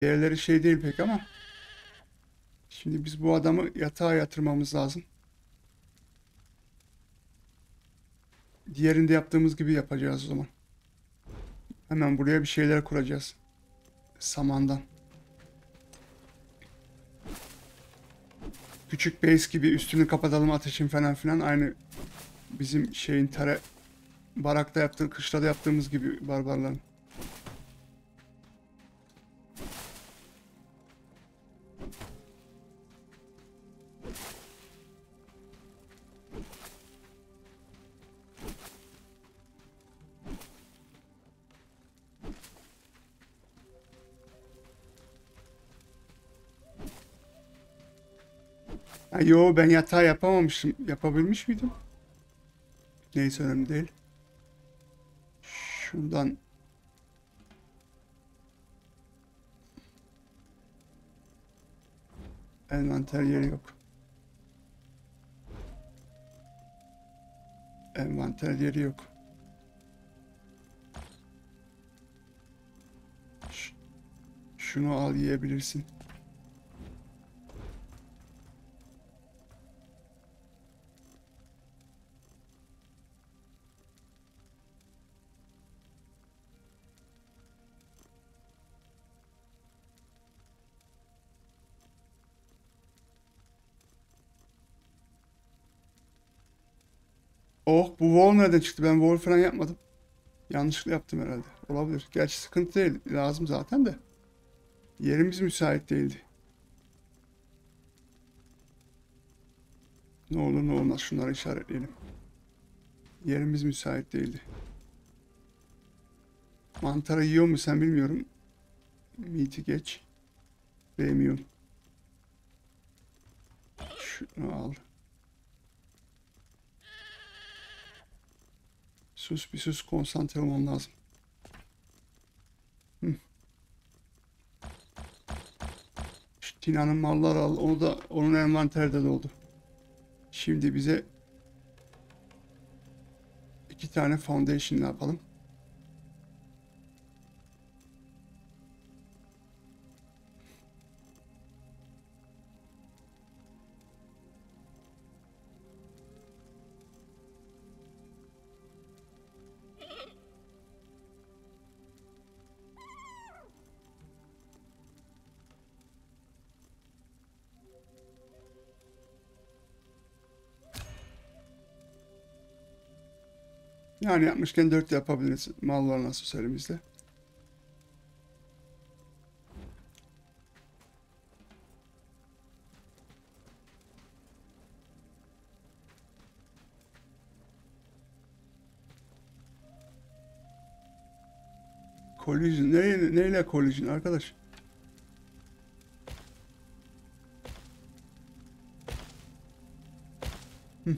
Diğerleri şey değil pek ama. Şimdi biz bu adamı yatağa yatırmamız lazım. Diğerinde yaptığımız gibi yapacağız o zaman. Hemen buraya bir şeyler kuracağız. Samandan. Küçük base gibi üstünü kapatalım ateşin falan filan. Aynı bizim şeyin barakta yaptığı, kışlada yaptığımız gibi barbarların. Ha, yo ben yatağı yapamamıştım. Yapabilmiş miydim? Neyse önemli değil. Şundan envanter yeri yok. Envanter yeri yok. Şunu al yiyebilirsin. Oh bu wall nereden çıktı? Ben wall falan yapmadım. Yanlışlıkla yaptım herhalde. Olabilir. Gerçi sıkıntı değil. Lazım zaten de. Yerimiz müsait değildi. Ne olur ne olmaz şunları işaretleyelim. Yerimiz müsait değildi. Mantarı yiyor mu sen bilmiyorum. Meat'i geç. Premium. Şunu al. Sus bir sus konsantre olmam lazım. Hı. Şu Tina'nın malları al. Onu da onun envanterde doldu. Şimdi bize 2 tane foundation yapalım. Yani yapmışken 4 yapabiliriz. Mal var nasıl elimizde. Collision. Neyle collision arkadaş? Hı.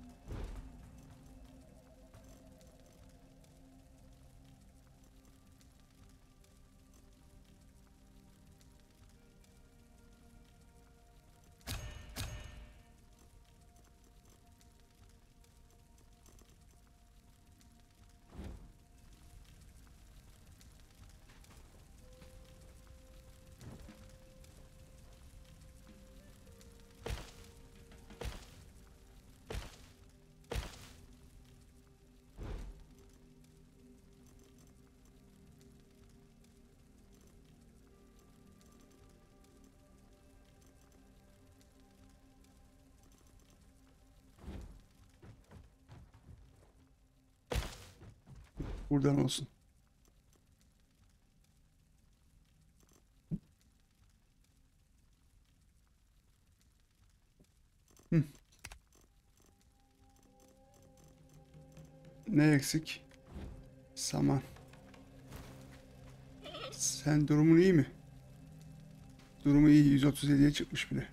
Buradan olsun. Hı. Ne eksik? Saman. Sen durumun iyi mi? Durumu iyi. 137'ye çıkmış bile.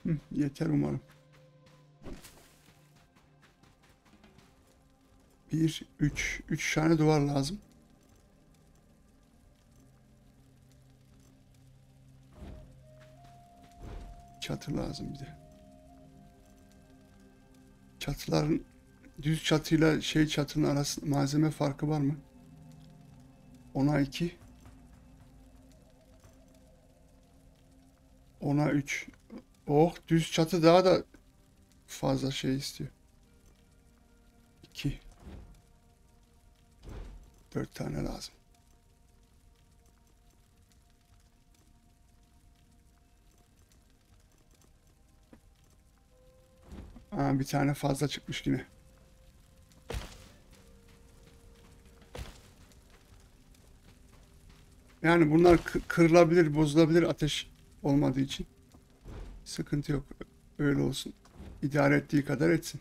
Yeter umarım. 1, 3. 3 tane duvar lazım. Çatı lazım bir de. Çatıların düz çatıyla şey çatının arasında malzeme farkı var mı? 10'a 2. 10'a 3. Oh, düz çatı daha da fazla şey istiyor. 2. 4 tane lazım. Aa, bir tane fazla çıkmış yine. Yani bunlar kırılabilir, bozulabilir ateş olmadığı için. Sıkıntı yok. Öyle olsun. İdare ettiği kadar etsin.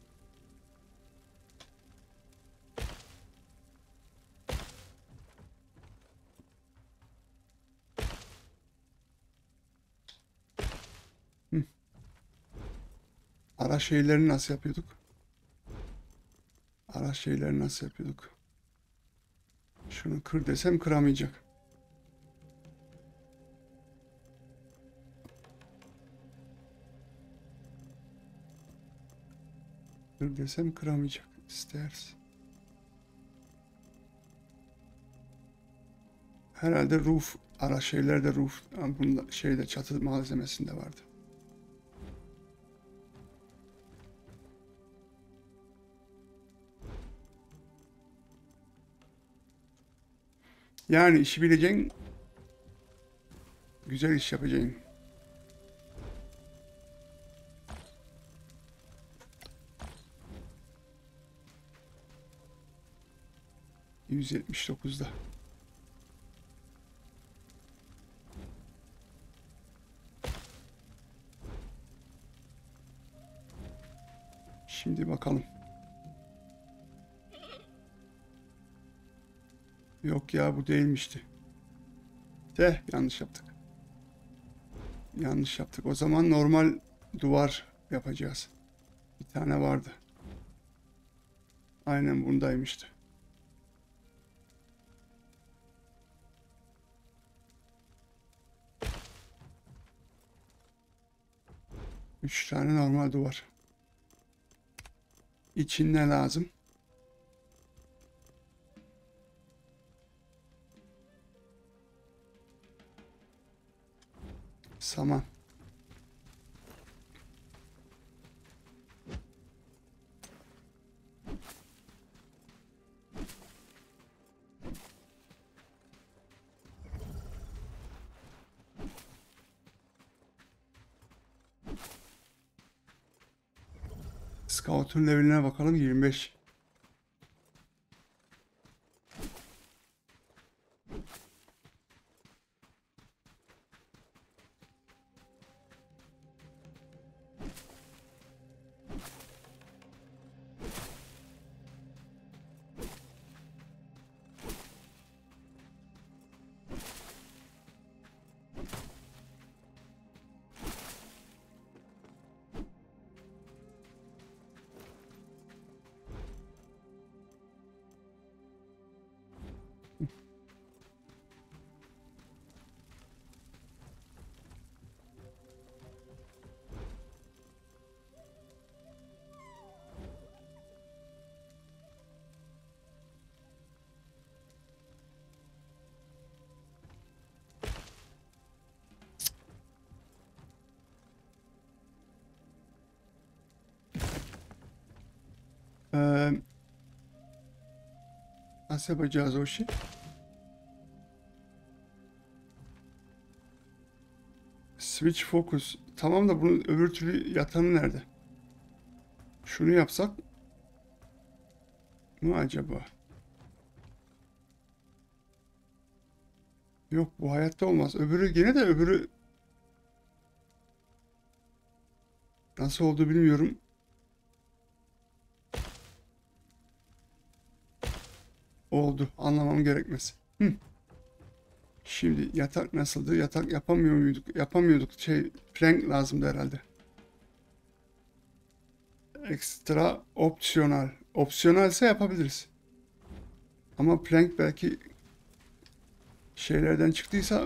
Hı. Araç şeylerini nasıl yapıyorduk? Araç şeylerini nasıl yapıyorduk? Şunu kır desem kıramayacak. Kır desem kıramayacak. İsteriz. Herhalde roof, araç şeylerde roof, bunda şeyde çatı malzemesinde vardı. Yani işi bileceksin, güzel iş yapacaksın. %79'da. Şimdi bakalım. Yok ya, bu değilmişti. Yanlış yaptık. Yanlış yaptık. O zaman normal duvar yapacağız. Bir tane vardı. Aynen bundaymıştı. Üç tane normal duvar. İçin ne lazım? Saman. Scout'un leveline bakalım, 25. Ee, Nasıl yapacağız o işi? Switch focus. Tamam da bunun öbür türlü yatanı nerede? Şunu yapsak mı acaba? Yok, bu hayatta olmaz. Öbürü gene de öbürü nasıl oldu bilmiyorum. Oldu. Anlamam gerekmez. Şimdi yatak nasıldı? Yatak yapamıyor muyduk? Yapamıyorduk. Plank lazımdı herhalde. Ekstra opsiyonel. Opsiyonelse yapabiliriz. Ama plank belki şeylerden çıktıysa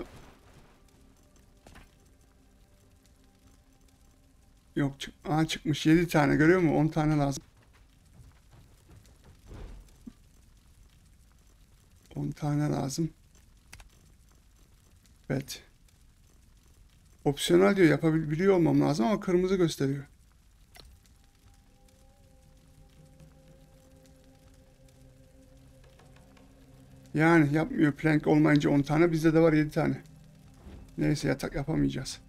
yok çıkmış 7 tane görüyor musun? 10 tane lazım. 10 tane lazım. Evet. Opsiyonel diyor yapabiliyor olmam lazım ama kırmızı gösteriyor. Yani yapmıyor plank olmayınca 10 tane bizde de var 7 tane. Neyse yatak yapamayacağız.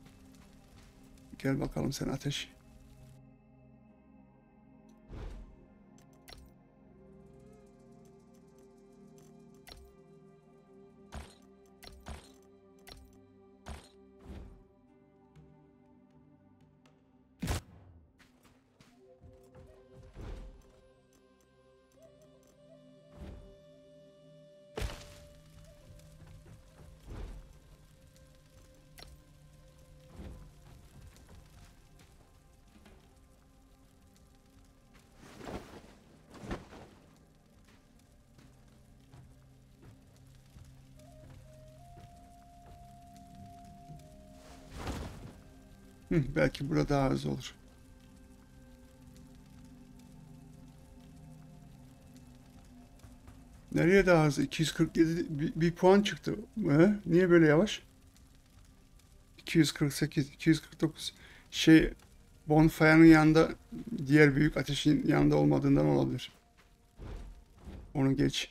Gel bakalım sen ateş. Belki burada daha hızlı olur. Nereye daha hızlı? 247 bir puan çıktı. Niye böyle yavaş? 248, 249. Bonfire'ın yanında diğer büyük ateşin yanında olmadığından olabilir. Onu geç.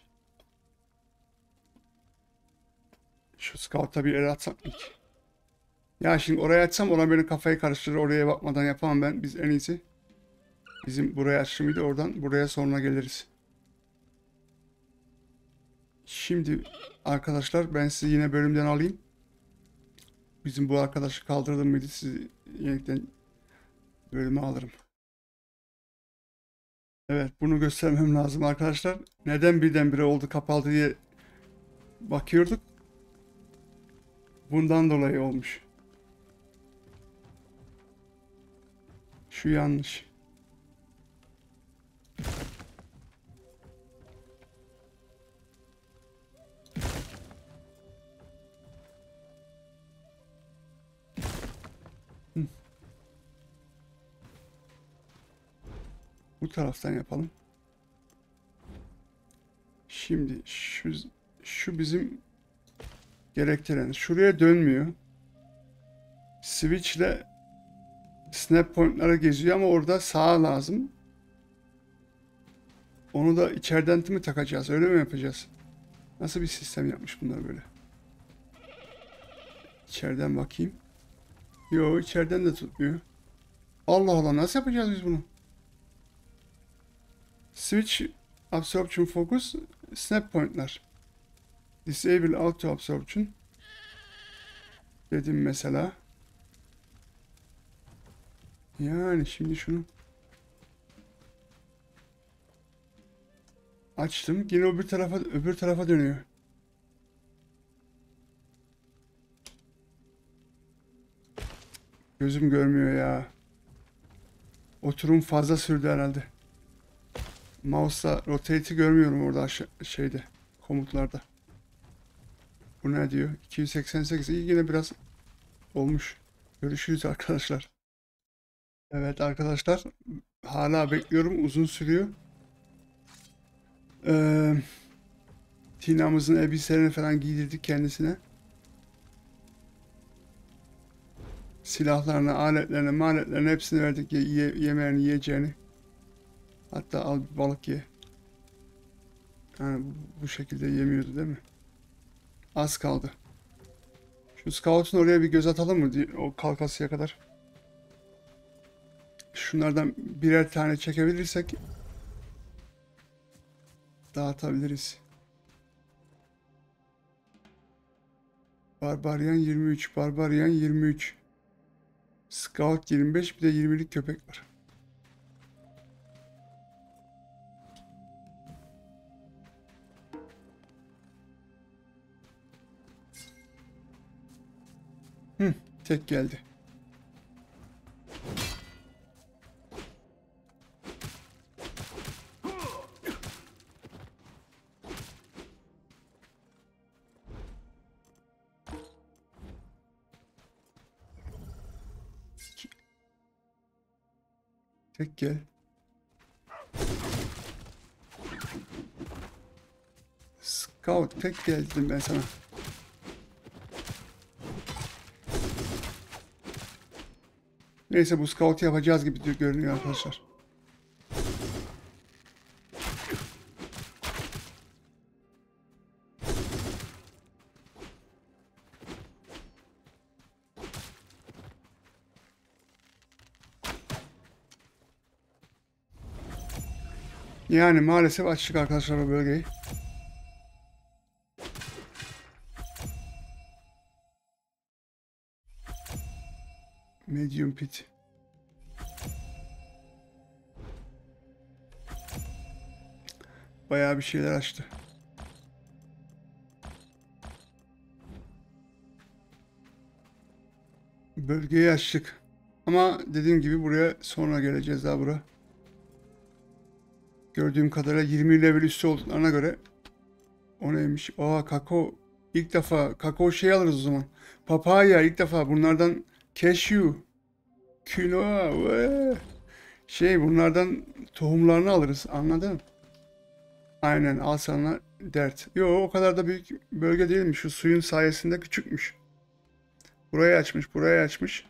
Şu scout'a bir el atsam ilk. Ya şimdi oraya açsam ona benim kafayı karıştırır. Oraya bakmadan yapamam ben. Biz en iyisi. Bizim buraya açtığımıydı. Oradan buraya sonra geliriz. Şimdi arkadaşlar ben sizi yine bölümden alayım. Bizim bu arkadaşı kaldırdım mıydı sizi yeniden bölüme alırım. Evet bunu göstermem lazım arkadaşlar. Neden birdenbire oldu kapalı diye bakıyorduk. Bundan dolayı olmuş. Şu yanlış. Bu taraftan yapalım. Şimdi şu bizim gerektiren. Şuraya dönmüyor. Switch ile snap point'lara geziyor ama orada sağ lazım. Onu da içeriden mi takacağız? Öyle mi yapacağız? Nasıl bir sistem yapmış bunlar böyle? İçeriden bakayım. Yo içeriden de tutmuyor. Allah Allah nasıl yapacağız biz bunu? Switch Absorption Focus Snap Point'lar. Disable Auto Absorption dedim mesela. Yani şimdi şunu açtım. Yine öbür tarafa dönüyor. Gözüm görmüyor ya. Oturum fazla sürdü herhalde. Mouse'la rotate'i görmüyorum orada şeyde komutlarda. Bu ne diyor? 288. İyi yine biraz olmuş. Görüşürüz arkadaşlar. Evet arkadaşlar. Hala bekliyorum. Uzun sürüyor. Ee, Tina'mızın elbiselerini falan giydirdik kendisine. Silahlarını, aletlerini hepsini verdik. Yemeğini, yiyeceğini. Hatta al bir balık ye. Yani bu şekilde yemiyordu değil mi? Az kaldı. Şu Scout'un oraya bir göz atalım mı? O kalkasıya kadar. Şunlardan birer tane çekebilirsek dağıtabiliriz. Barbarian 23, Barbarian 23. Scout 25, bir de 20'lik köpek var. Tek geldi. Tek gel. Scout tek gel dedim ben sana. Neyse bu scout yapacağız gibi görünüyor arkadaşlar. Yani maalesef açtık arkadaşlar o bölgeyi. Medium pit. Bayağı bir şeyler açtı. Bölgeyi açtık. Ama dediğim gibi buraya sonra geleceğiz daha bura. Gördüğüm kadarıyla 20 level üstü olduklarına göre o neymiş? Aa kakao. İlk defa kakao şey alırız o zaman. Papaya ilk defa bunlardan cashew, quinoa, şey bunlardan tohumlarını alırız. Anladın mı? Aynen al sana dert. Yo o kadar da büyük bölge değilmiş. Şu suyun sayesinde küçükmüş. Burayı açmış, burayı açmış.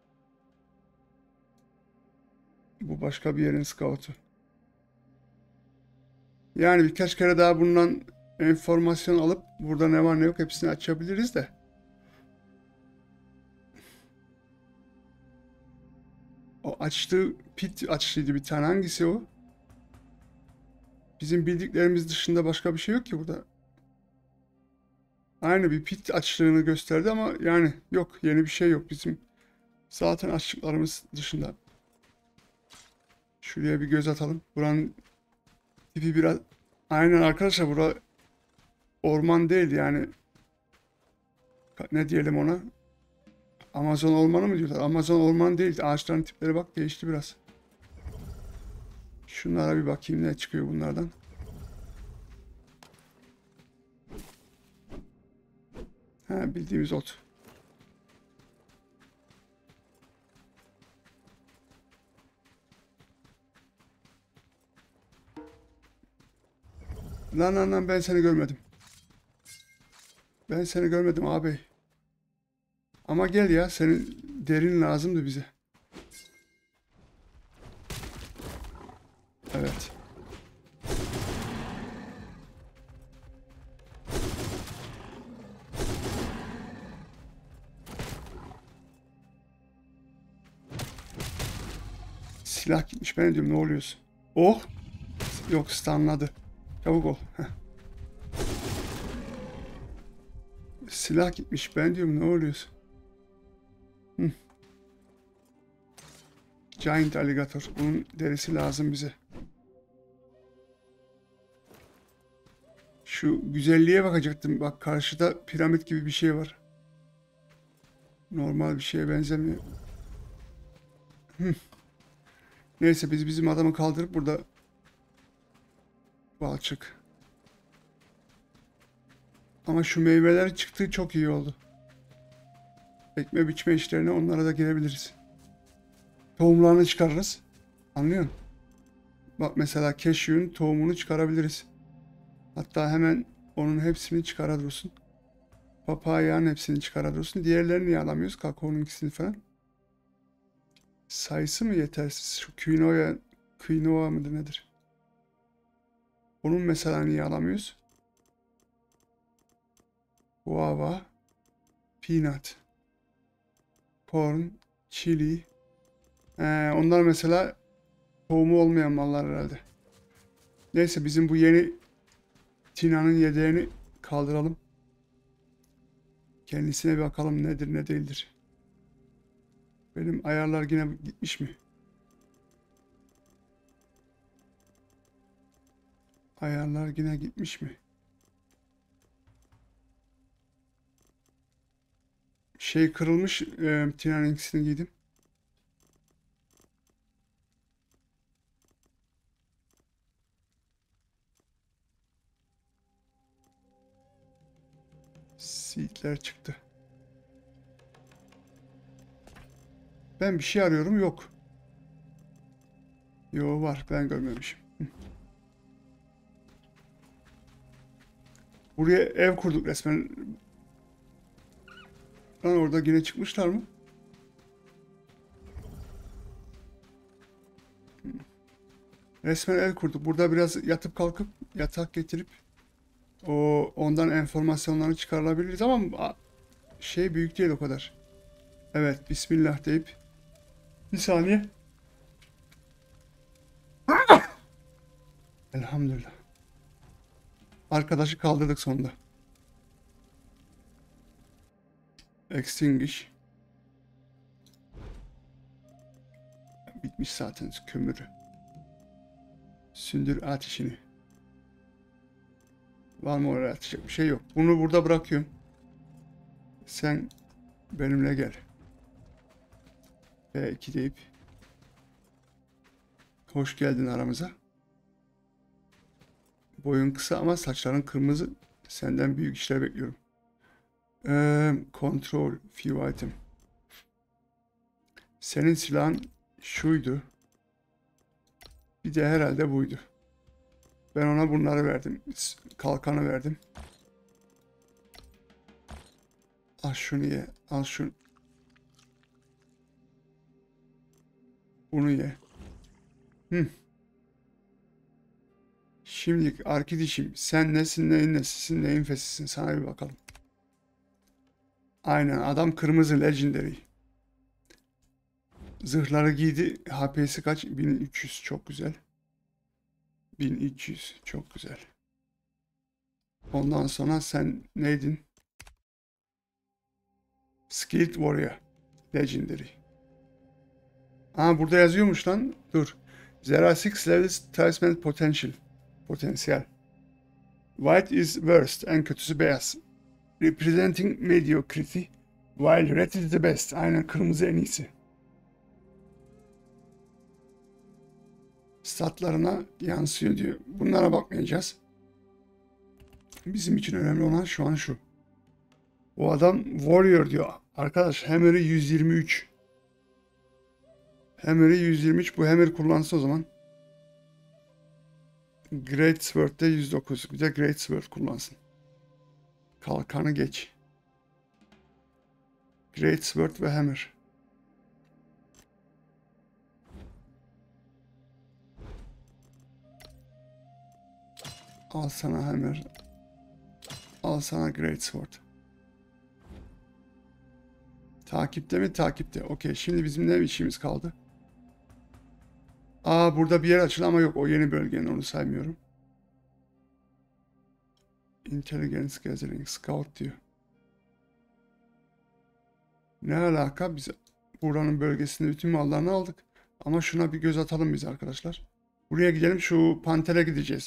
Bu başka bir yerin scoutu. Yani birkaç kere daha bundan enformasyon alıp burada ne var ne yok hepsini açabiliriz de. O açtığı pit açtıydı bir tane. Hangisi o? Bizim bildiklerimiz dışında başka bir şey yok ki burada. Aynı bir pit açtığını gösterdi ama yani yok yeni bir şey yok bizim zaten açtıklarımız dışında. Şuraya bir göz atalım. Buranın tipi biraz aynen arkadaşlar bura orman değil yani ne diyelim ona? Amazon ormanı mı diyorlar? Amazon orman değil. Ağaçların tipleri bak değişti biraz. Şunlara bir bakayım ne çıkıyor bunlardan. Ha bildiğimiz ot. Lan ben seni görmedim. Ben seni görmedim abi. Ama gel ya senin derin lazımdı bize. Evet. Silah gitmiş ben diyorum ne oluyorsun? Oh. Yok stunladı. Çabuk ol. Heh. Silah gitmiş ben diyorum ne oluyorsun? Hı. Giant alligator. Bunun derisi lazım bize. Şu güzelliğe bakacaktım. Bak karşıda piramit gibi bir şey var. Normal bir şeye benzemiyor. Hı. Neyse biz bizim adamı kaldırıp burada balçık. Ama şu meyveler çıktı çok iyi oldu. Ekme biçme işlerine onlara da girebiliriz. Tohumlarını çıkarırız. Anlıyor musun? Bak mesela keşyün tohumunu çıkarabiliriz. Hatta hemen onun hepsini çıkarabilirsin. Papayanın hepsini çıkarabilirsin. Diğerlerini niye alamıyoruz? Kakaonun ikisini falan. Sayısı mı yetersiz? Şu quinoa mıdır nedir? Onun mesela niye alamıyoruz? Guava, peanut, corn, chili. Onlar mesela tohumu olmayan mallar herhalde. Neyse bizim bu yeni Tina'nın yedeğini kaldıralım. Kendisine bir bakalım nedir ne değildir. Benim ayarlar yine gitmiş mi? Ayarlar yine gitmiş mi? Şey kırılmış. Tina'nın ikisini giydim. Seedler çıktı. Ben bir şey arıyorum yok. Yo, var, ben görmemişim. Buraya ev kurduk resmen. Lan orada yine çıkmışlar mı? Resmen ev kurduk. Burada biraz yatıp kalkıp yatak getirip ondan enformasyonları çıkarılabiliriz ama şey büyük değil o kadar. Evet, Bismillah deyip bir saniye. Elhamdülillah. Arkadaşı kaldırdık sonunda. Extinguish. Bitmiş zaten kömürü. Sündür ateşini. Var mı oraya atacak bir şey yok. Bunu burada bırakıyorum. Sen benimle gel. B2 deyip. Hoş geldin aramıza. Boyun kısa ama saçların kırmızı. Senden büyük işler bekliyorum. Control few item. Senin silahın şuydu. Bir de herhalde buydu. Ben ona bunları verdim. Kalkanı verdim. Al şunu ye. Al şunu. Bunu ye. Şimdi arkadaşım, sen nesin, neyin nesisin, neyin fesisin, sana bir bakalım. Aynen, adam kırmızı legendary. Zırhları giydi. HP'si kaç? 1300, çok güzel. 1300, çok güzel. Ondan sonra sen neydin? Skilled Warrior Legendary. Aa, burada yazıyormuş lan. Dur. There are 6 levels talisman potential. Potansiyel. White is worst. En kötüsü beyaz. Representing mediocrity. While red is the best. Aynen, kırmızı en iyisi. Statlarına yansıyor diyor. Bunlara bakmayacağız. Bizim için önemli olan şu an şu. O adam Warrior diyor. Arkadaş, Hammer'ı 123. Hammer'ı 123. Bu Hammer kullansın o zaman. Great Sword'de 109. Bir de Great Sword kullansın. Kalkanı geç. Great Sword ve Hammer. Al sana Hammer. Al sana Great Sword. Takipte mi? Takipte. Okey. Şimdi bizim ne işimiz kaldı? Aa, burada bir yer açıldı ama yok. O yeni bölgenin, onu saymıyorum. Intelligence Gathering Scout diyor. Ne alaka? Biz buranın bölgesinde bütün mallarını aldık. Ama şuna bir göz atalım biz arkadaşlar. Buraya gidelim. Şu Panter'e gideceğiz.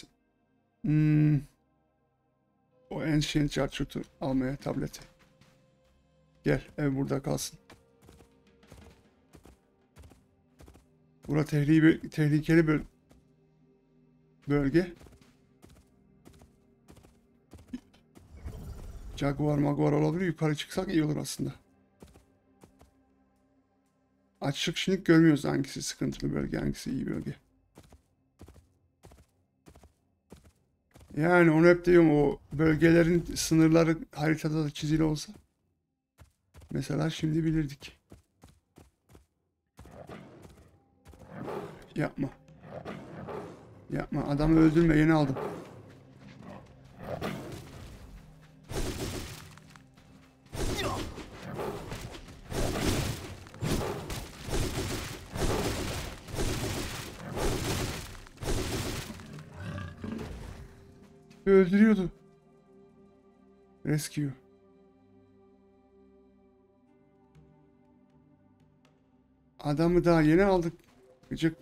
O Ancient Chartre'u almaya, tableti. Gel, ev burada kalsın. Bura tehlikeli bölge. Jaguar maguar olabilir. Yukarı çıksak iyi olur aslında. Açlık şimdi görmüyoruz hangisi sıkıntılı bölge, hangisi iyi bölge. Yani onu hep diyorum, o bölgelerin sınırları haritada da çizili olsa. Mesela şimdi bilirdik. Yapma. Yapma. Adamı öldürme. Yeni aldım. Öldürüyordu. Rescue. Adamı daha yeni aldık. Gıcık.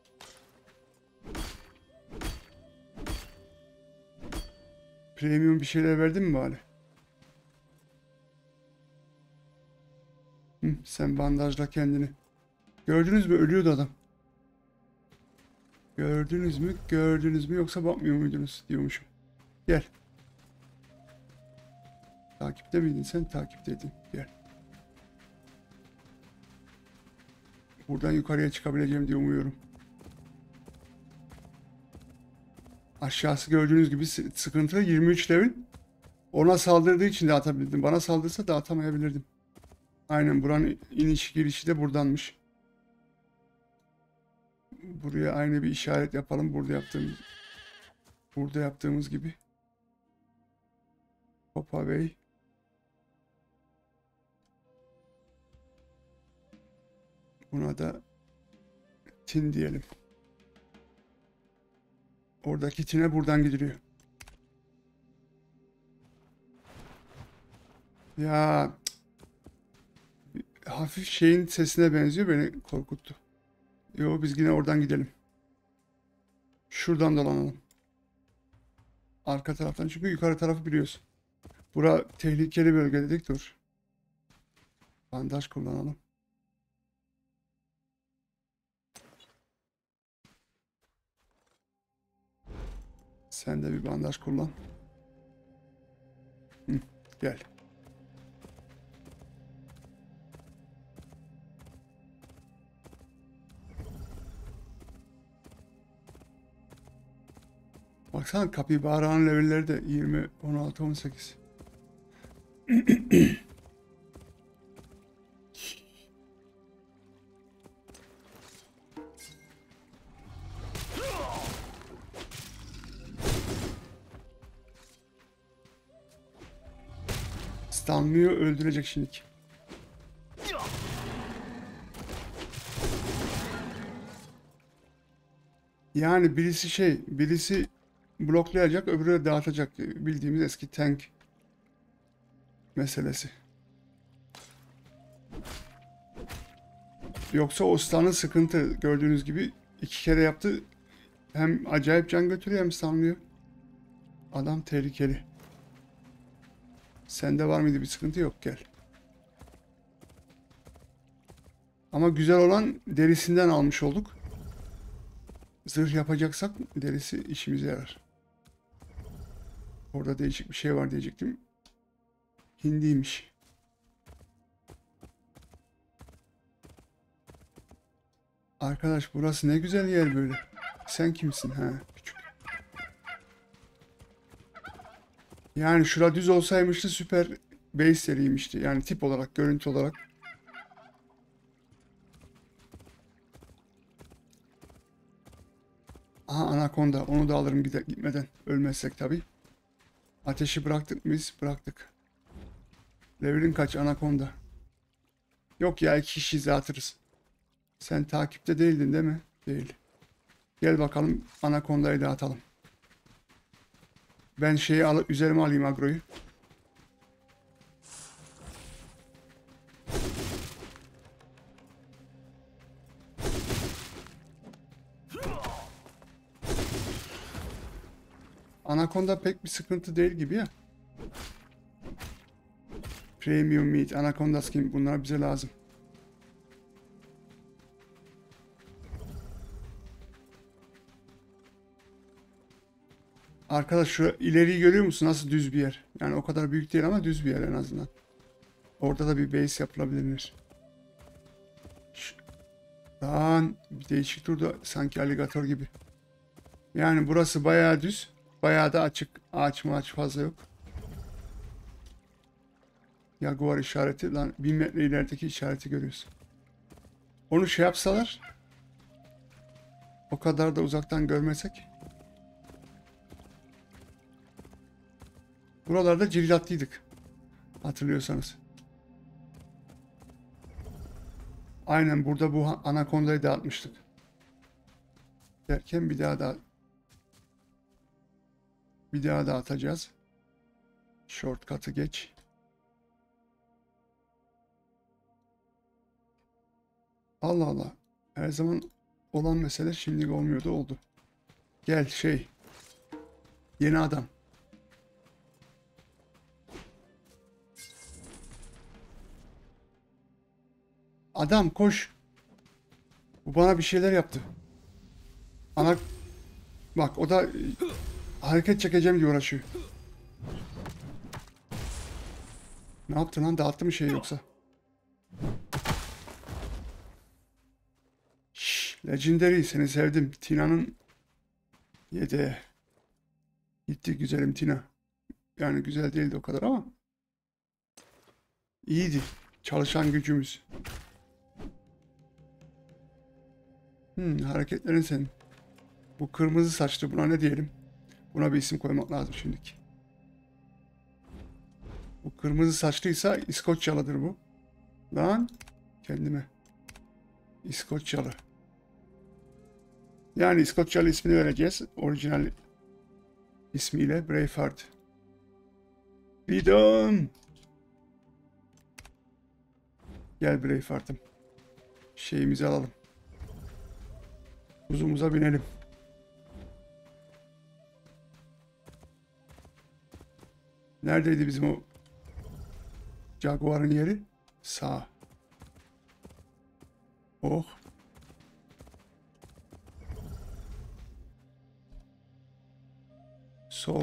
Premium bir şeyler verdin mi bari? Sen bandajla kendini. Gördünüz mü? Ölüyordu adam. Gördünüz mü? Gördünüz mü? Yoksa bakmıyor muydunuz diyormuşum. Gel. Takipte miydin sen? Takipteydin. Gel. Buradan yukarıya çıkabileceğim diye umuyorum. Aşağısı gördüğünüz gibi sıkıntılı. 23 level. Ona saldırdığı için de atabildim. Bana saldırsa da atamayabilirdim. Aynen, buranın iniş girişi de buradanmış. Buraya aynı bir işaret yapalım. Burada yaptığımız gibi. Hopa Bey. Buna da tin diyelim. Oradaki tine buradan gidiliyor. Ya hafif şeyin sesine benziyor, beni korkuttu. Yo, biz yine oradan gidelim. Şuradan dolanalım. Arka taraftan, çünkü yukarı tarafı biliyorsun. Bura tehlikeli bölge dedik, dur. Bandaj kullanalım. Sen de bir bandaj kullan. Hı, gel. Baksana, kapibaranın levelleri de 20, 16, 18. Stunlıyor, öldürecek şimdi. Yani birisi bloklayacak, öbürü de dağıtacak. Bildiğimiz eski tank meselesi. Yoksa o stun'ın sıkıntı. Gördüğünüz gibi 2 kere yaptı. Hem acayip can götürüyor hem stunlıyor. Adam tehlikeli. Sende var mıydı bir sıkıntı? Yok, gel. Ama güzel olan, derisinden almış olduk. Zırh yapacaksak derisi işimize yarar. Orada değişik bir şey var diyecektim. Hindiymiş. Arkadaş, burası ne güzel yer böyle. Sen kimsin ha? Küçük. Yani şura düz olsaymıştı süper base seriymişti. Yani tip olarak, görüntü olarak. Aha, anakonda. Onu da alırım gitmeden. Ölmezsek tabii. Ateşi bıraktık mı biz? Bıraktık. Level'in kaç anakonda? Yok ya, 2 kişiyi atırız. Sen takipte değildin değil mi? Değil. Gel bakalım, anakondayı da atalım. Ben şeyi alıp üzerime alayım, agroyu. Anakonda pek bir sıkıntı değil gibi ya. Premium meat, anakonda skin, bunlar bize lazım. Arkadaş, şu ileriyi görüyor musun? Nasıl düz bir yer. Yani o kadar büyük değil ama düz bir yer en azından. Orada da bir base yapılabilir. Lan bir değişik durdu, sanki aligatör gibi. Yani burası bayağı düz. Bayağı da açık. Ağaç fazla yok. Jaguar işareti. Lan 1000 metre ilerideki işareti görüyorsun. Onu şey yapsalar. O kadar da uzaktan görmesek. Buralarda cillatlıydık. Hatırlıyorsanız. Aynen, burada bu anakondayı dağıtmıştık. Derken bir daha da atacağız. Shortcut'ı geç. Allah Allah. Her zaman olan mesele şimdi olmuyordu, oldu. Gel yeni adam. Adam koş. Bu bana bir şeyler yaptı. Ana bak, o da hareket çekeceğim diye uğraşıyor. Ne yaptı lan? Dağıttı mı şeyi yoksa? Legendary, seni sevdim. Tina'nın yedeği. Gitti güzelim Tina. Yani güzel değildi o kadar ama iyiydi. Çalışan gücümüz. Hareketlerin senin. Bu kırmızı saçlı, buna ne diyelim? Buna bir isim koymak lazım şimdiki. Bu kırmızı saçlıysa İskoçyalıdır bu. Lan kendime. İskoçyalı. Yani İskoçyalı ismini vereceğiz. Orijinal ismiyle Braveheart. Freedom. Gel Braveheart'ım. Şeyimizi alalım. Kuzumuza binelim. Neredeydi bizim o Jaguar'ın yeri? Sağ. Oh. Sol.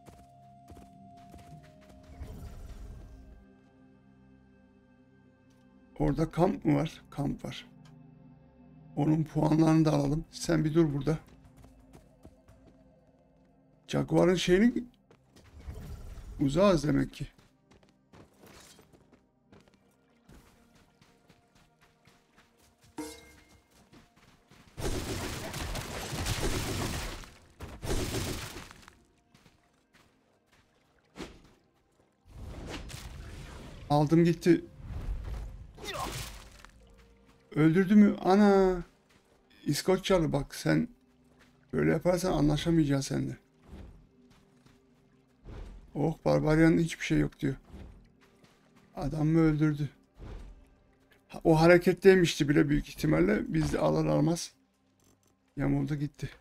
Orada kamp mı var? Kamp var. Onun puanlarını da alalım. Sen bir dur burada. Jaguar'ın şeyini uzağız demek ki. Aldım gitti. Öldürdü mü? Ana. İskoçyalı bak sen böyle yaparsan anlaşamayacağız seninle. Oh, Barbarian'ın hiçbir şey yok diyor. Adam mı öldürdü? O hareketteymişti bile büyük ihtimalle. Biz de alır almaz yamuldu gitti.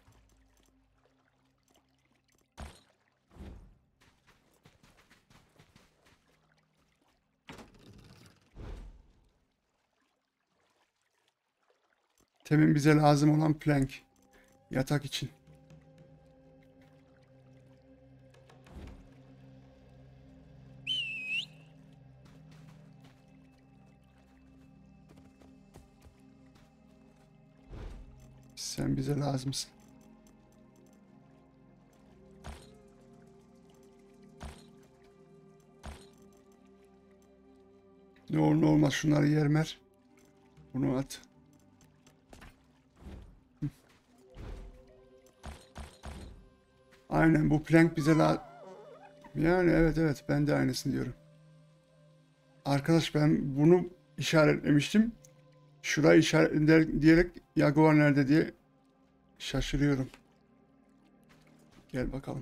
Temin bize lazım olan plank. Yatak için. Sen bize lazımsın. Ne olur ne olmaz şunları yermer. Bunu at. Aynen bu plank bize yani evet ben de aynısını diyorum. Arkadaş ben bunu işaretlemiştim. Şurayı işaretler diyerek Jaguar nerede diye şaşırıyorum. Gel bakalım.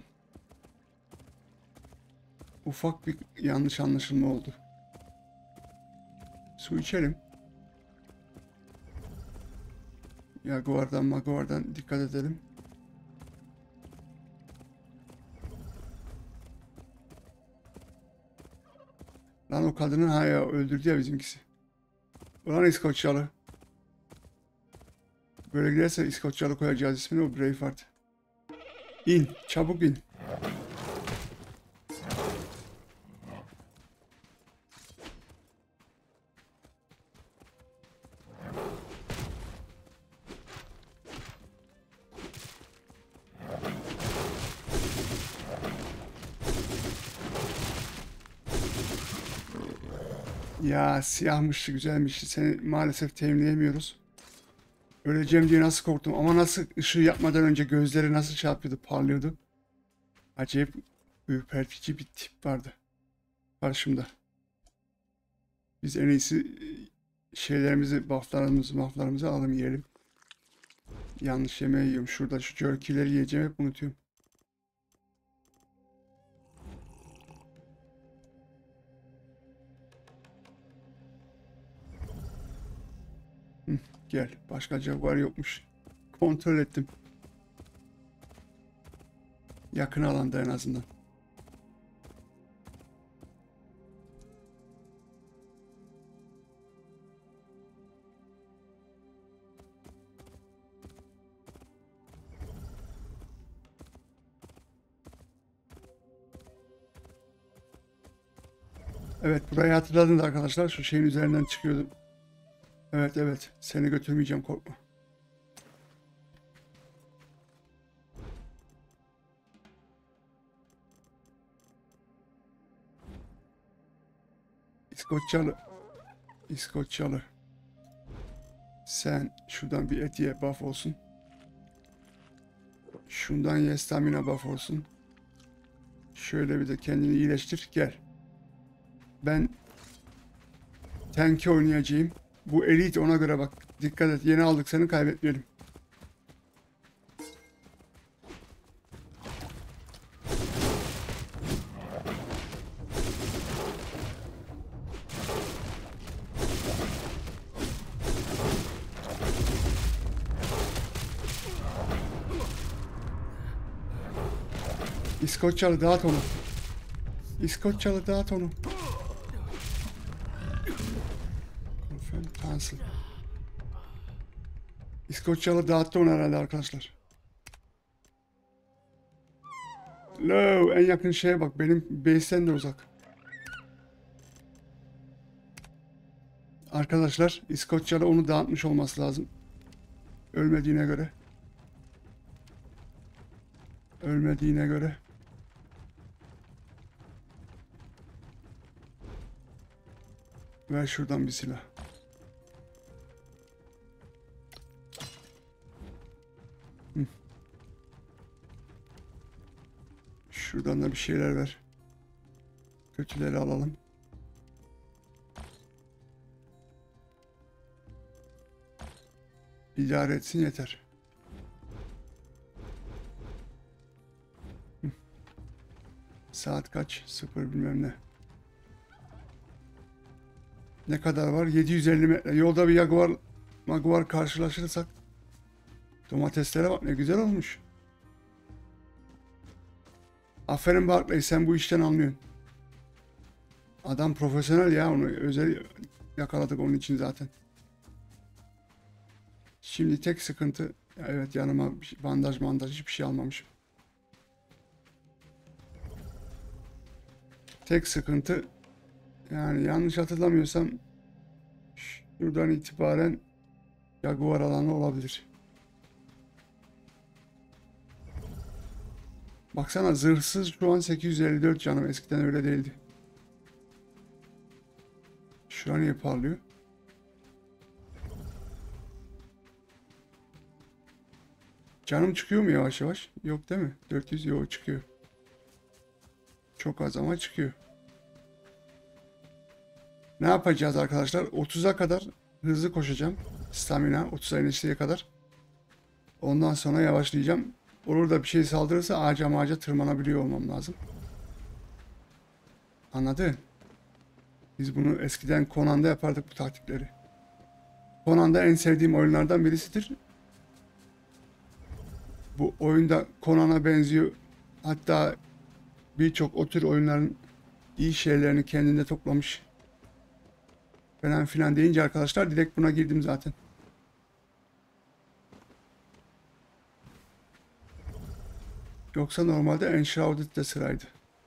Ufak bir yanlış anlaşılma oldu. Su içelim. Jaguar'dan dikkat edelim. Lan o kadının ya öldürdü ya bizimkisi. Ulan İskoçyalı. Böyle giderse İskoçyalı koyacağız ismini, o Braveheart. İn, çabuk in. Ya siyahmıştı, güzelmişti. Seni maalesef teminleyemiyoruz. Öleceğim diye nasıl korktum ama nasıl ışığı yapmadan önce gözleri nasıl çarpıyordu, parlıyordu. Acayip ürpertici bir tip vardı karşımda. Biz en iyisi şeylerimizi, bufflarımızı alalım yiyelim. Yanlış yemeği yiyorum. Şurada şu jerky'leri yiyeceğim, hep unutuyorum. Gel. Başka Jaguar yokmuş. Kontrol ettim. Yakın alanda en azından. Evet, burayı hatırladınız arkadaşlar. Şu şeyin üzerinden çıkıyordum. Evet. Seni götürmeyeceğim, korkma. İskoçyalı. İskoçyalı. Sen şuradan bir et ye, buff olsun. Şundan ye, stamina buff olsun. Şöyle bir de kendini iyileştir. Gel. Ben tank'i oynayacağım. Bu elit, ona göre bak. Dikkat et. Yeni aldık seni, kaybetmeyelim. İskoçyalı, dağıt onu. İskoçyalı, dağıt onu. Confirm, cancel. İskoçyalı dağıttı onu herhalde arkadaşlar. Lo, en yakın şeye bak. Benim base'ten de uzak. Arkadaşlar, İskoçyalı onu dağıtmış olması lazım. Ölmediğine göre. Ölmediğine göre. Ver şuradan bir silah. Hı. Şuradan da bir şeyler ver. Kötüleri alalım. İdare etsin yeter. Hı. Saat kaç? 0 bilmem ne. Ne kadar var? 750 metre. Yolda bir Jaguar karşılaşırsak. Domateslere bak, ne güzel olmuş. Aferin Barclay, sen bu işten anlıyorsun. Adam profesyonel ya, onu özel yakaladık onun için zaten. Şimdi tek sıkıntı, ya evet, yanıma bandaj hiçbir şey almamışım. Tek sıkıntı, yani yanlış hatırlamıyorsam şuradan itibaren Jaguar alanı olabilir. Baksana, zırhsız şu an 854 canım, eskiden öyle değildi. Şu an niye parlıyor? Canım çıkıyor mu yavaş yavaş? Yok değil mi? 400, yok, çıkıyor. Çok az ama çıkıyor. Ne yapacağız arkadaşlar? 30'a kadar hızlı koşacağım. Stamina 30'a inişliğe kadar. Ondan sonra yavaşlayacağım. Olur da bir şey saldırırsa ağaca tırmanabiliyor olmam lazım. Anladın? Biz bunu eskiden Conan'da yapardık, bu taktikleri. Conan'da en sevdiğim oyunlardan birisidir. Bu oyunda Conan'a benziyor. Hatta birçok o tür oyunların iyi şeylerini kendinde toplamış. Falan filan deyince arkadaşlar direkt buna girdim zaten. Yoksa normalde Enshrouded'de sıraydı.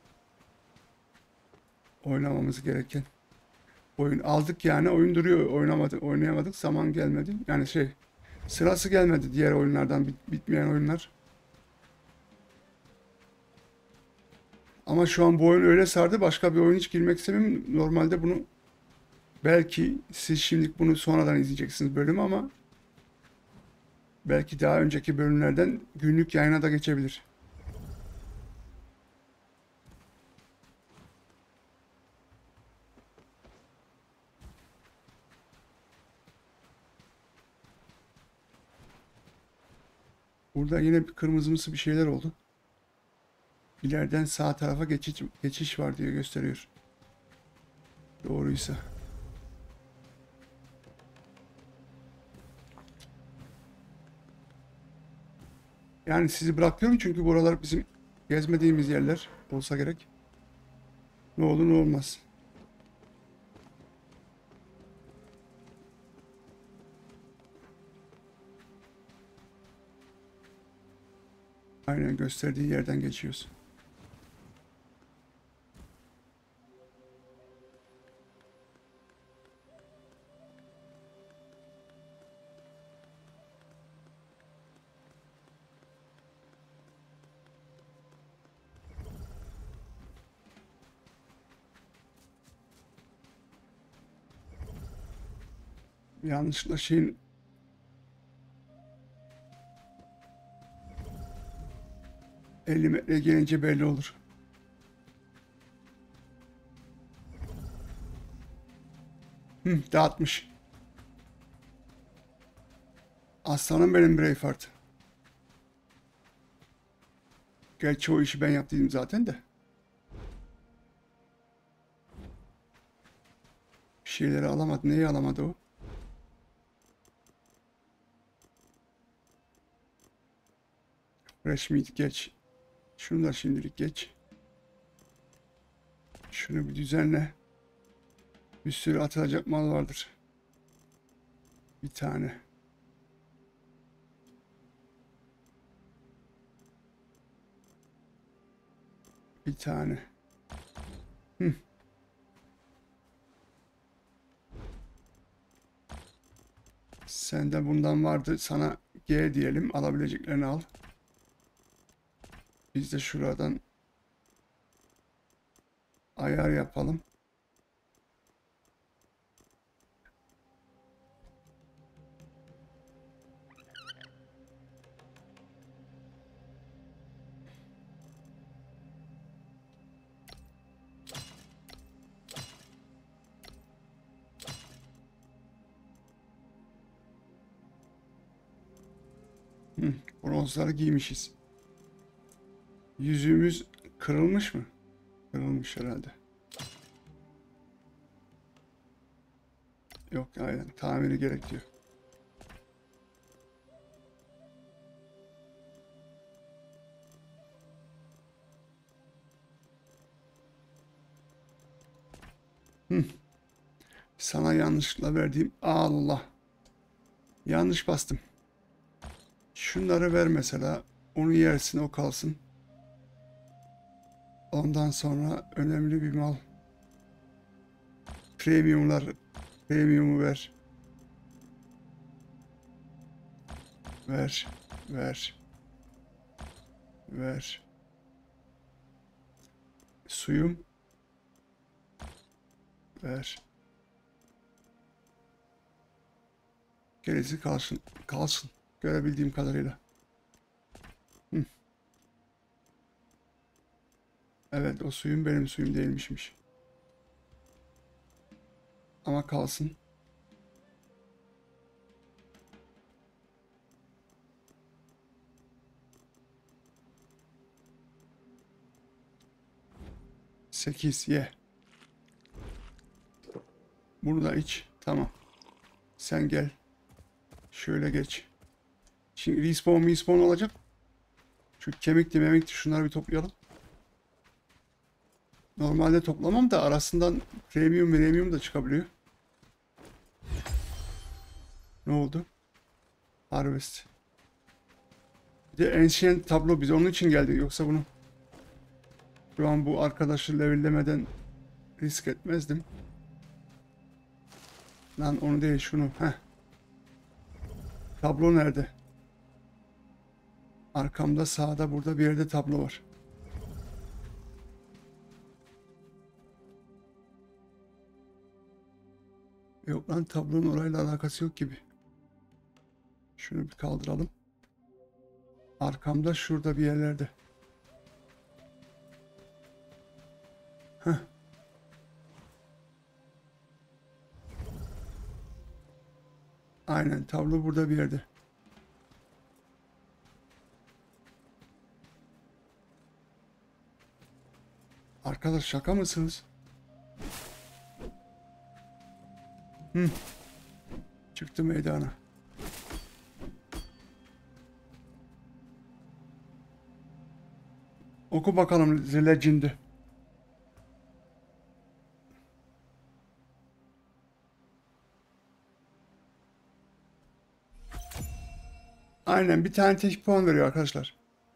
Oynamamız gereken. Oyun aldık yani, oyun duruyor. Oynayamadık, zaman gelmedi. Yani sırası gelmedi diğer oyunlardan, bitmeyen oyunlar. Ama şu an bu oyun öyle sardı, başka bir oyun hiç girmek istemiyorum. Normalde bunu, belki siz şimdi bunu sonradan izleyeceksiniz bölümü, ama belki daha önceki bölümlerden günlük yayına da geçebilir. Burada yine bir kırmızımsı bir şeyler oldu. İleriden sağ tarafa geçiş var diye gösteriyor. Doğruysa. Yani sizi bırakıyorum çünkü buralar bizim gezmediğimiz yerler olsa gerek. Ne olur ne olmaz. Aynen gösterdiği yerden geçiyoruz. Yanlışlıkla şeyin 50 metreye gelince belli olur. Dağıtmış. Aslanım benim Braveheart. Gerçi o işi ben yaptıydım zaten de. Bir şeyleri alamadı. Neyi alamadı o? Fresh meat geç. Şunu da şimdilik geç. Şunu bir düzenle. Bir sürü atılacak mal vardır. Bir tane. Bir tane. Hı. Sende bundan vardı. Sana G diyelim. Alabileceklerini al. Biz de şuradan ayar yapalım. Bronzları giymişiz. Yüzüğümüz kırılmış mı? Kırılmış herhalde. Yok aynen. Tamiri gerekiyor. Sana yanlışlıkla verdiğim Allah. Yanlış bastım. Şunları ver mesela. Onu yersin, o kalsın. Ondan sonra önemli bir mal. Premiumlar. Premiumu ver. Ver. Ver. Ver. Suyum. Ver. Gerisi kalsın. Kalsın. Görebildiğim kadarıyla. Hı. Evet, o suyum benim suyum değilmişmiş. Ama kalsın. Sekiz ye. Bunu da iç. Tamam. Sen gel. Şöyle geç. Şimdi respawn olacak. Şu kemikli memikli şunları bir toplayalım. Normalde toplamam da arasından premium da çıkabiliyor. Ne oldu? Harvest. Bir de ancient tablo, biz onun için geldik. Yoksa bunu şu an bu arkadaşı levellemeden risk etmezdim. Lan onu değil, şunu. Heh. Tablo nerede? Arkamda sağda burada bir yerde tablo var. Yok lan, tablonun orayla alakası yok gibi. Şunu bir kaldıralım. Arkamda şurada bir yerlerde. Heh. Aynen, tablo burada bir yerde. Arkadaş şaka mısınız? Çıktı meydana. Oku bakalım The Legend'i. Aynen, bir tane tek puan veriyor arkadaşlar.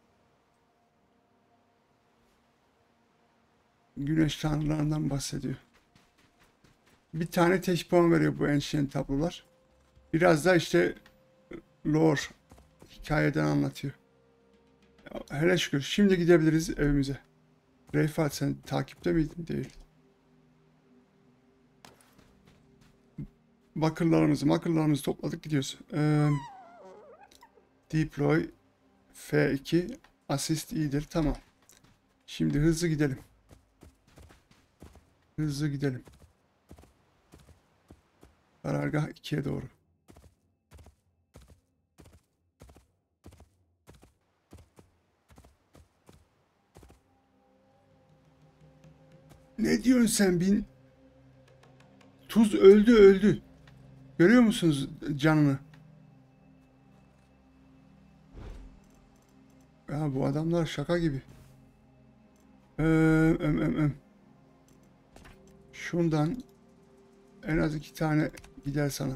Güneş tanrılarından bahsediyor. Bir tane tek puan veriyor bu ancient tablolar. Biraz da işte lore, hikayeden anlatıyor. Hele şükür. Şimdi gidebiliriz evimize. Reyfat, sen takipte miydin? Değil. bakırlarımızı topladık gidiyoruz. Deploy F2 assist iyidir. Tamam. Şimdi hızlı gidelim. Hızlı gidelim. Karargah 2'ye doğru. Ne diyorsun sen bin? Tuz öldü. Görüyor musunuz canını? Ya bu adamlar şaka gibi. Şundan en az 2 tane gider sana.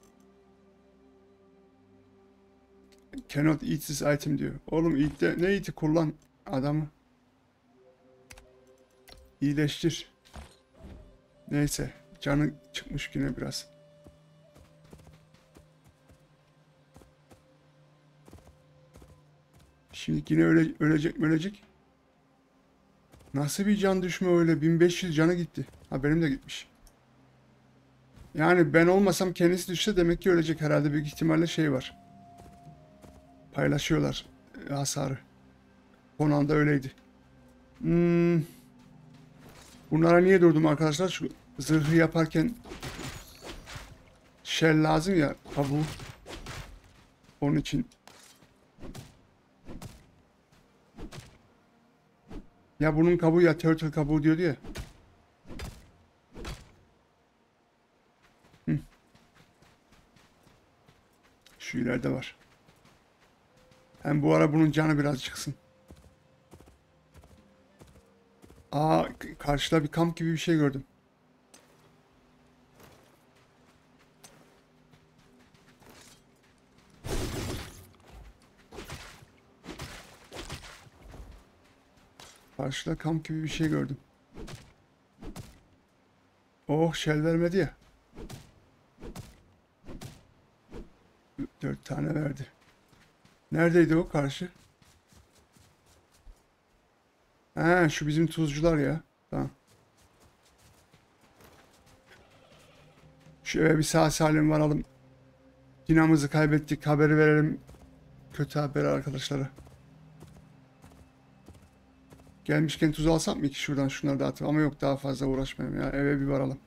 Cannot eat this item diyor. Oğlum ne eat'i kullan adamı. İyileştir. Neyse. Canı çıkmış yine biraz. Şimdi yine ölecek. Nasıl bir can düşme öyle? 1500 canı gitti. Ha benim de gitmiş. Yani ben olmasam kendisi düşse demek ki ölecek herhalde. Büyük ihtimalle şey var. Paylaşıyorlar hasarı. Konanda öyleydi. Bunlara niye durdum arkadaşlar? Şu zırhı yaparken shell lazım ya, kabuğu. Onun için. Ya bunun kabuğu ya turtle kabuğu diyordu ya. Şu ileride var. Hem bu ara bunun canı biraz çıksın. Aa, karşıda bir kamp gibi bir şey gördüm. Karşıda kamp gibi bir şey gördüm. Oh, shell vermedi ya. 4 tane verdi. Neredeydi o karşı? Ha, şu bizim tuzcular ya. Tamam. Şu eve bir sağ salim varalım. Dinamızı kaybettik. Haberi verelim. Kötü haberi arkadaşlara. Gelmişken tuz alsam mı ki şuradan şunları dağıtıp, ama yok, daha fazla uğraşmayayım ya. Eve bir varalım.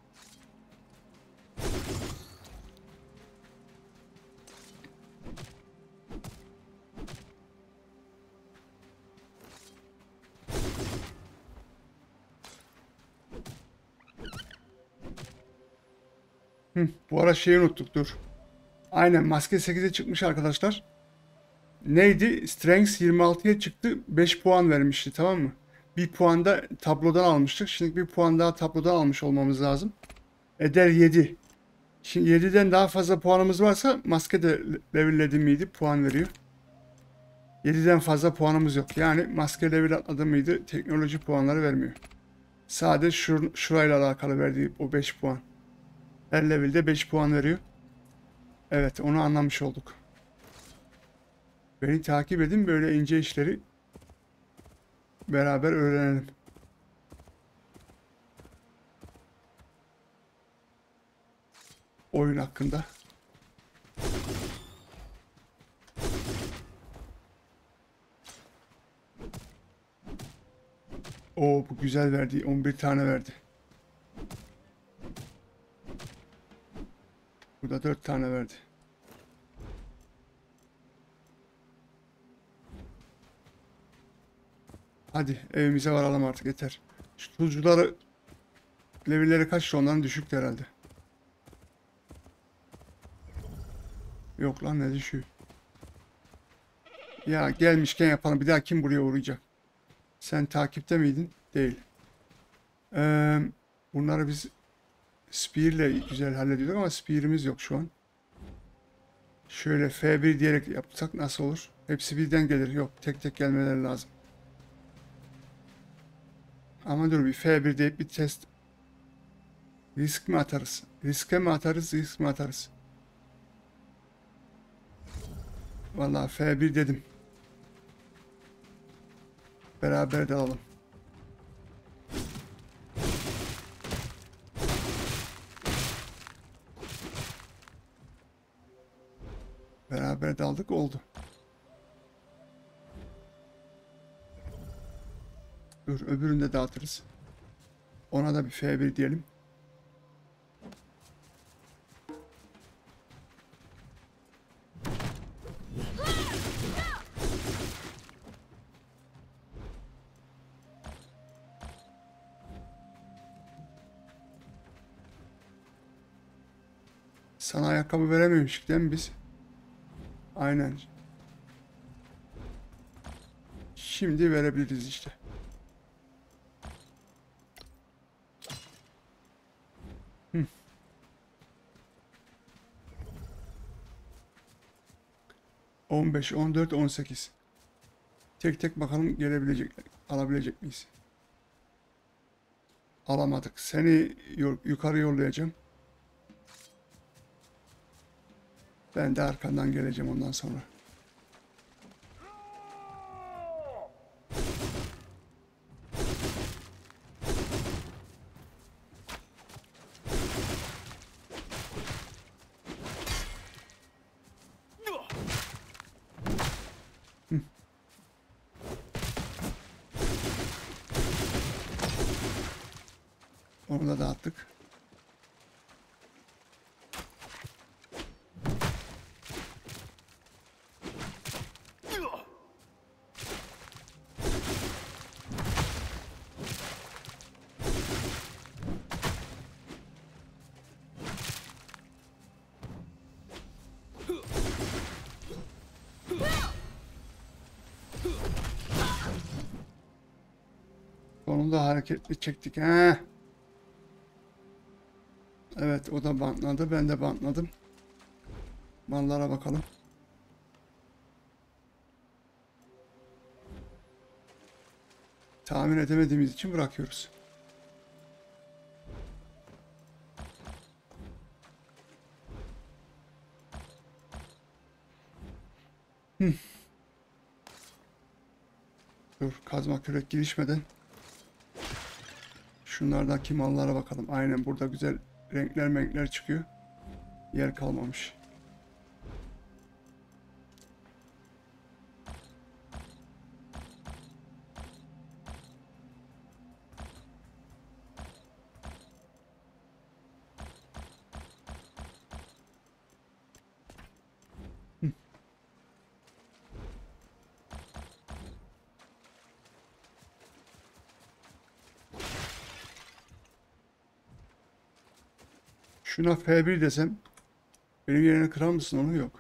Bu ara şeyi unuttuk, dur. Aynen, maske 8'e çıkmış arkadaşlar. Neydi? Strength 26'ya çıktı. 5 puan vermişti, tamam mı? Bir puan da tablodan almıştık. Şimdi bir puan daha tablodan almış olmamız lazım. Eder 7. Şimdi 7'den daha fazla puanımız varsa maske de levelledi miydi puan veriyor. 7'den fazla puanımız yok. Yani maske level atladı mıydı teknoloji puanları vermiyor. Sadece şurayla alakalı verdiği o 5 puan. Her levelde 5 puan veriyor. Evet, onu anlamış olduk. Beni takip edin, böyle ince işleri beraber öğrenelim. Oyun hakkında. Oo, bu güzel verdi. 11 tane verdi. Bu da 4 tane verdi. Hadi evimize varalım artık, yeter. Şu tuzcuları levelleri kaçtı, onların düşüktü herhalde. Yok lan, ne düşüyor? Ya gelmişken yapalım. Bir daha kim buraya uğrayacak? Sen takipte miydin? Değil. Bunları biz spear'le güzel hallediyorduk ama spear'imiz yok şu an. Şöyle F1 diyerek yapsak nasıl olur? Hepsi birden gelir. Yok, tek tek gelmeleri lazım. Ama dur, bir F1 deyip bir test. Risk mi atarız? Riske mi atarız? Risk mi atarız? Vallahi F1 dedim. Beraber de alalım. de aldık, oldu. Dur, öbürünü de dağıtırız. Ona da bir F1 diyelim. Sana ayakkabı verememiştik değil mi biz? Aynen. Şimdi verebiliriz işte. Hı. 15, 14, 18. Tek tek bakalım gelebilecekler. Alabilecek miyiz? Alamadık. Seni yukarı yollayacağım. Ben de arkandan geleceğim ondan sonra. Onu da dağıttık. Sonunda hareketli çektik. He. Evet, o da bantladı. Ben de bantladım. Mallara bakalım. Tahmin edemediğimiz için bırakıyoruz. Dur, kazma kürek girişmeden şunlardaki mallara bakalım. Aynen, burada güzel renkler çıkıyor. Yer kalmamış. Şuna F1 desem benim yerine kırar mısın onu? Yok.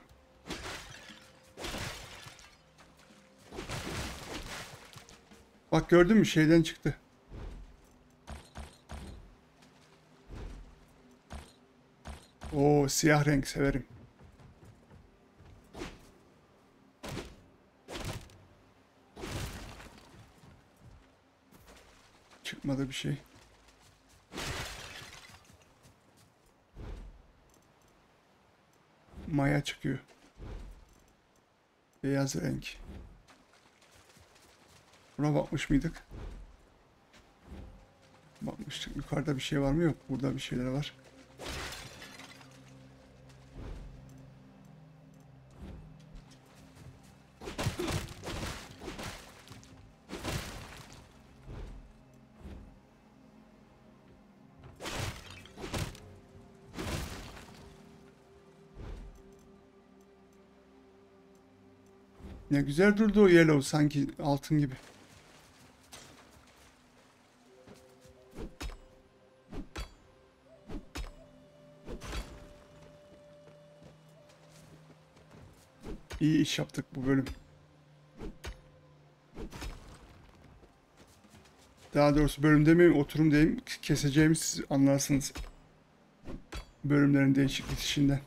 Bak, gördün mü, şeyden çıktı. O siyah renk severim. Çıkmadı bir şey. Maya çıkıyor. Beyaz renk. Buna bakmış mıydık? Bakmıştık. Yukarıda bir şey var mı? Yok. Burada bir şeyler var. Ne güzel durdu o yellow, sanki altın gibi. İyi iş yaptık bu bölüm. Daha doğrusu bölüm demeyeyim, oturum diyeyim. Keseceğimiz siz anlarsınız. Bölümlerin değişik bitişinden.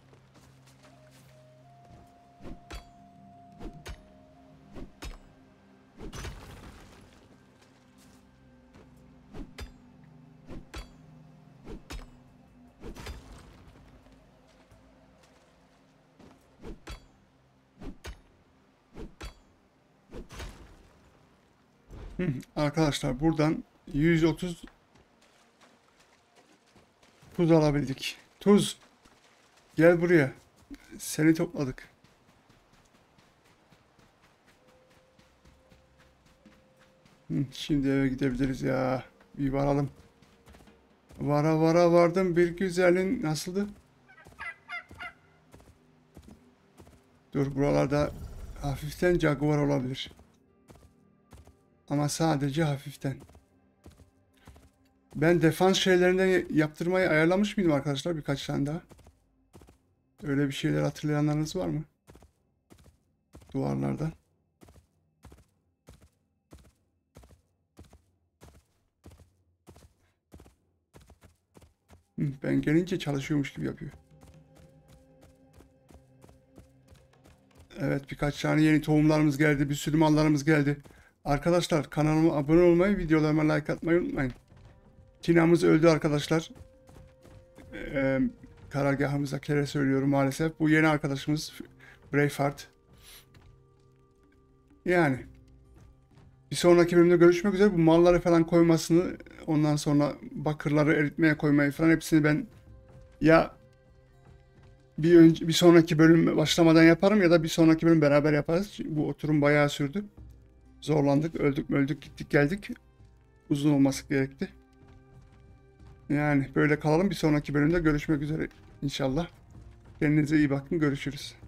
Arkadaşlar, buradan 130 tuz alabildik. Tuz, gel buraya. Seni topladık. Şimdi eve gidebiliriz ya. Bir varalım. Vara vara vardım bir güzelin nasıldı? Dur buralarda hafiften Jaguar olabilir. Ama sadece hafiften. Ben defans şeylerinden yaptırmayı ayarlamış mıydım arkadaşlar birkaç tane daha? Öyle bir şeyler hatırlayanlarınız var mı? Duvarlardan. Ben gelince çalışıyormuş gibi yapıyor. Evet birkaç tane yeni tohumlarımız geldi. Bir sürü mallarımız geldi. Arkadaşlar kanalıma abone olmayı, videolarıma like atmayı unutmayın. Tina'mız öldü arkadaşlar. Ee, Karargahımıza kere söylüyorum maalesef. Bu yeni arkadaşımız Braveheart. Yani bir sonraki bölümde görüşmek üzere. Bu malları falan koymasını, ondan sonra bakırları eritmeye koymayı falan hepsini ben ya bir sonraki bölüm başlamadan yaparım ya da bir sonraki bölüm beraber yaparız. Bu oturum bayağı sürdü. Zorlandık, öldük mü öldük, gittik geldik. Uzun olması gerekti. Yani böyle kalalım. Bir sonraki bölümde görüşmek üzere inşallah. Kendinize iyi bakın. Görüşürüz.